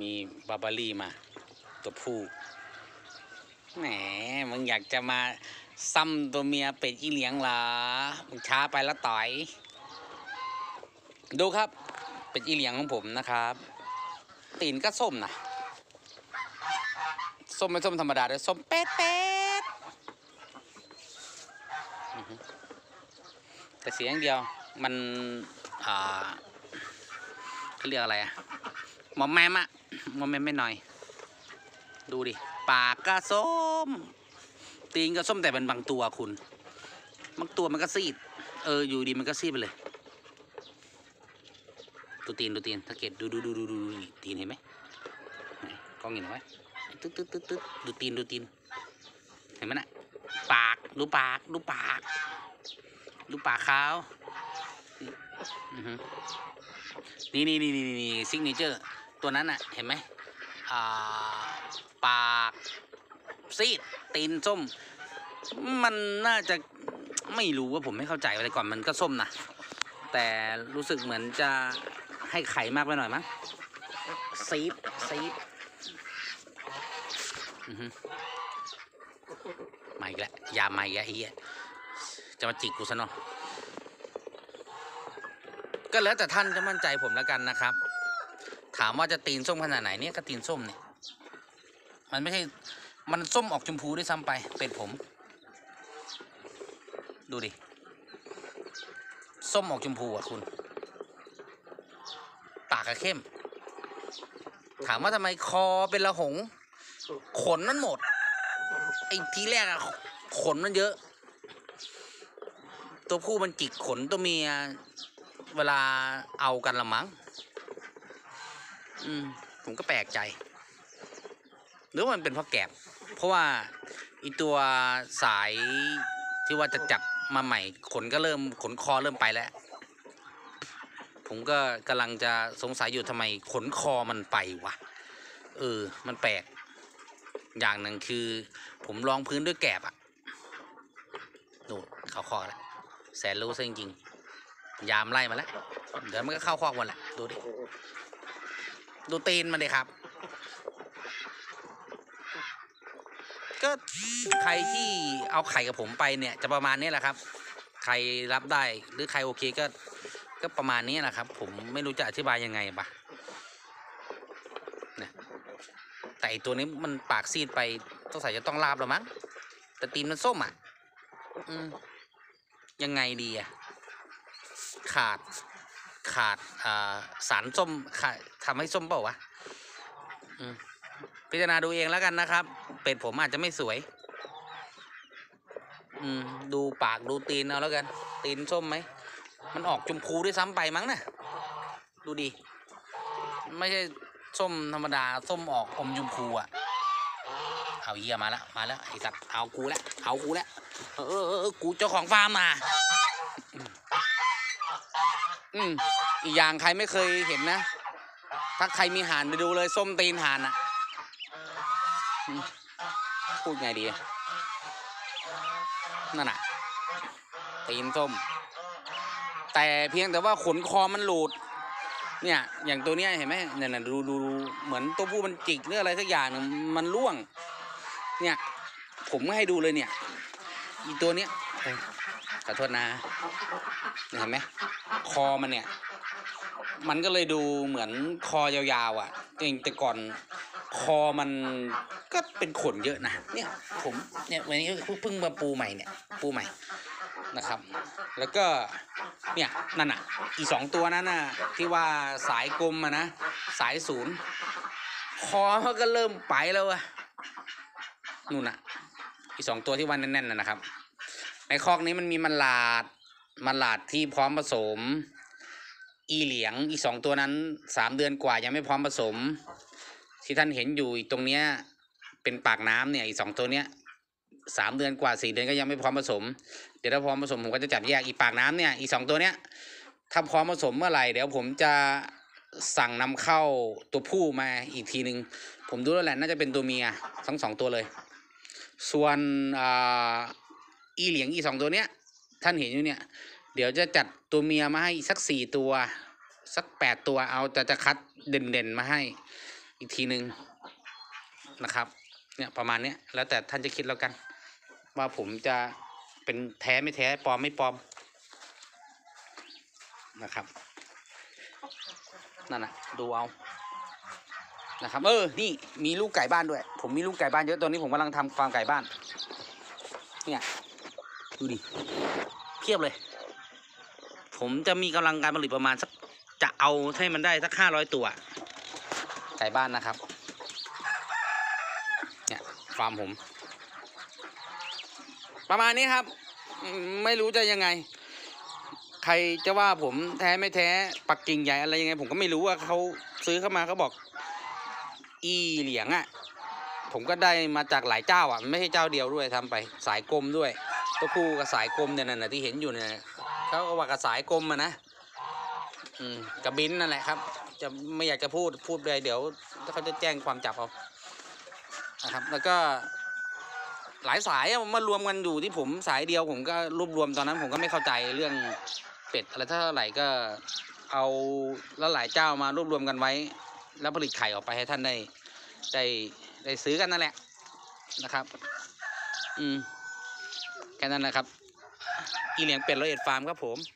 มีบาบารี่มาตัวผู้แหมมึงอยากจะมาซ้ำตัวเมียเป็ดอีเหลียงเหรอมึงช้าไปแล้วต่อยดูครับเป็ดอีเหลียงของผมนะครับตีนก็ส้มนะส้มไม่ส้มธรรมดาเลยส้มเป็ดแต่เสียงเดียวมันเขาเรียกอะไรอะมอมแมมอะมอมแมมไม่หน่อยดูดิปากก็ส้มตีนก็ส้มแต่เป็นบางตัวคุณบางตัวมันก็ซีดอยู่ดีมันก็ซีดไปเลยดูตีนถ้าเกตดูตีนเห็นไหมกล้องเห็นไหมตึ๊ดดูตีนเห็นไหมน่ะปากดูปากเขานี่ซิกเนเจอร์ตัวนั้นน่ะเห็นไหมปากซีดตีนส้มมันน่าจะไม่รู้ว่าผมไม่เข้าใจแต่ก่อนมันก็ส้มนะแต่รู้สึกเหมือนจะให้ไข่มากไปหน่อยมั้งซีดมาอีกแล้วยามาอีกแล้วไอ้เหี้ยจะมาจิกกูซะเนาะก็แล้วแต่ท่านจะมั่นใจผมแล้วกันนะครับถามว่าจะตีนส้มขนาดไหนเนี่ยก็ตีนส้มเนี่ยมันไม่ใช่มันส้มออกชมพูด้วยซ้ำไปเป็ดผมดูดิส้มออกชมพูอ่ะคุณปากกระเข้มถามว่าทำไมคอเป็นละหงขนมันหมดไอ้ทีแรกอะขนมันเยอะตัวผู้มันจิกขนตัวเมียเวลาเอากันละมั้งผมก็แปลกใจหรือว่ามันเป็นเพราะแกบเพราะว่าอีตัวสายที่ว่าจะจับมาใหม่ขนคอเริ่มไปแล้วผมก็กำลังจะสงสัยอยู่ทำไมขนคอมันไปวะมันแปลกอย่างหนึ่งคือผมรองพื้นด้วยแกบอะดูเข้าคอกแล้วแสนรู้ซะจริงๆยามไล่มาแล้วเดี๋ยวมันก็เข้าคอกวันแหละดูดิดูตีนมันดิครับก็ใครที่เอาไข่กับผมไปเนี่ยจะประมาณนี้แหละครับใครรับได้หรือใครโอเคก็ประมาณนี้แหละครับผมไม่รู้จะอธิบายยังไงปะเนี่ยแต่ตัวนี้มันปากซีดไปต้องใส่จะต้องลาบแล้วมั้งแต่ตีนมันส้มอ่ะยังไงดีอ่ะขาดสารส้มทำให้ส้มเปล่าวะพิจารณาดูเองแล้วกันนะครับเป็ดผมอาจจะไม่สวยดูปากดูตีนเอาแล้วกันตีนส้มไหมมันออกชมพูด้วยซ้ำไปมั้งนะดูดิไม่ใช่ส้มธรรมดาส้มออกอมชมพูอ่ะเอาเหี้ยมาแล้วไอ้สัตว์เอากูแล้วกูเจ้าของฟาร์มมาอีกอย่างใครไม่เคยเห็นนะถ้าใครมีห่านไปดูเลยส้มตีนห่านอ่ะพูดไงดีนั่นน่ะตีนส้มแต่เพียงแต่ว่าขนคอมันหลุดเนี่ยอย่างตัวเนี้ยเห็นไหมเนี่ยดูเหมือนตัวผู้มันจิกหรืออะไรสักอย่างมันร่วงเนี่ยผมก็ให้ดูเลยเนี่ยอีตัวเนี้ยขอโทษนะเห็นไหมคอมันเนี่ยมันก็เลยดูเหมือนคอยาวๆอ่ะแต่ก่อนคอมันก็เป็นขนเยอะนะเนี่ยผมเนี่ยวันนี้เพิ่งมาปูใหม่นะครับแล้วก็เนี่ยนั่นอ่ะอีก2ตัวนั้นน่ะที่ว่าสายกลมนะสายศูนย์คอมันก็เริ่มไปแล้วอะนู่นน่ะอีก2ตัวที่ว่าแน่นๆนะครับในคอกนี้มันมีมันหลาดที่พร้อมผสมอีเหลียงอีก2ตัวนั้น3 เดือนกว่ายังไม่พร้อมผสมที่ท่านเห็นอยู่ตรงเนี้ยเป็นปากน้ำเนี่ยอีก2ตัวเนี้ย3 เดือนกว่า4 เดือนก็ยังไม่พร้อมผสมเดี๋ยวถ้าพร้อมผสมผมก็จะจับแยกอีปากน้ำเนี่ยอีก2ตัวเนี้ยถ้าพร้อมผสมเมื่อไหร่เดี๋ยวผมจะสั่งนำเข้าตัวผู้มาอีกทีนึงผมดูแล้วแหละน่าจะเป็นตัวเมียทั้ง2ตัวเลยส่วนอีเหลียงอี2ตัวเนี้ยท่านเห็นอยู่เนี่ยเดี๋ยวจะจัดตัวเมียมาให้สัก4 ตัวสัก8 ตัวเอาจะคัดเด่นๆมาให้อีกทีหนึ่งนะครับเนี่ยประมาณเนี้ยแล้วแต่ท่านจะคิดแล้วกันว่าผมจะเป็นแท้ไม่แท้ปลอมไม่ปลอมนะครับนั่นนะดูเอานะครับนี่มีลูกไก่บ้านด้วยผมมีลูกไก่บ้านเยอะตอนนี้ผมกำลังทำฟาร์มไก่บ้านเนี่ยดูดิเพียบเลยผมจะมีกำลังการผลิตประมาณสักจะเอาให้มันได้สัก500 ตัวไก่บ้านนะครับเนี่ยฟาร์มผมประมาณนี้ครับไม่รู้จะยังไงใครจะว่าผมแท้ไม่แท้ปักกิ่งใหญ่อะไรยังไงผมก็ไม่รู้ว่าเขาซื้อเข้ามาเขาบอกอีเหลียงอ่ะผมก็ได้มาจากหลายเจ้าอ่ะไม่ใช่เจ้าเดียวด้วยทำไปสายกลมด้วยตัวผู้กับสายกลมเนี่ยนั่นที่เห็นอยู่เนี่ยเขาก็ว่ากับสายกลมอะนะกับบินนั่นแหละครับจะไม่อยากจะพูดเลยเดี๋ยวเขาจะแจ้งความจับเอานะครับแล้วก็หลายสายมารวมกันอยู่ที่ผมสายเดียวผมก็รวบรวมตอนนั้นผมก็ไม่เข้าใจเรื่องเป็ดอะไรเท่าไหร่ก็เอาแล้วหลายเจ้ามารวบรวมกันไว้แล้วผลิตไข่ออกไปให้ท่านได้ซื้อกันนั่นแหละนะครับแค่นั้นนะครับอีเหลียงเป็ด101 ฟาร์มครับผม